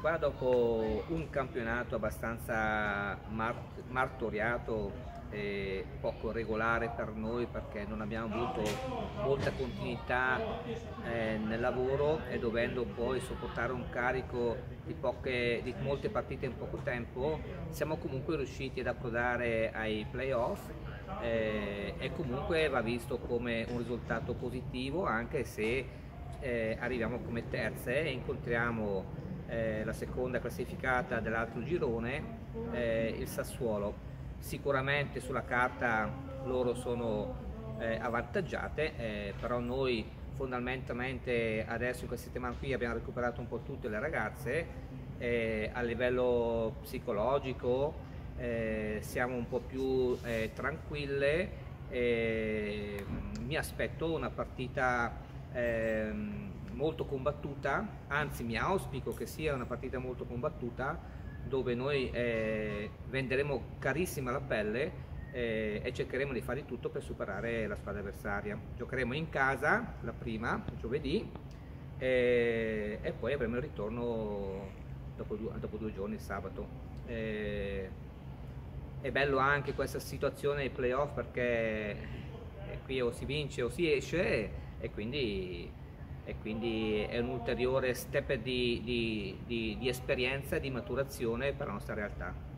qua dopo un campionato abbastanza martoriato e poco regolare per noi perché non abbiamo avuto molta continuità nel lavoro e dovendo poi sopportare un carico di molte partite in poco tempo, siamo comunque riusciti ad approdare ai playoff e comunque va visto come un risultato positivo anche se arriviamo come terze e incontriamo la seconda classificata dell'altro girone, il Sassuolo. Sicuramente sulla carta loro sono avvantaggiate, però noi fondamentalmente adesso in questa settimana qui abbiamo recuperato un po' tutte le ragazze, a livello psicologico siamo un po' più tranquille. Mi aspetto una partita molto combattuta, anzi mi auspico che sia una partita molto combattuta dove noi venderemo carissima la pelle e cercheremo di fare di tutto per superare la squadra avversaria. Giocheremo in casa la prima, giovedì, e poi avremo il ritorno dopo 2 giorni, il sabato. È bello anche questa situazione dei playoff perché qui o si vince o si esce e quindi è un ulteriore step di esperienza e di maturazione per la nostra realtà.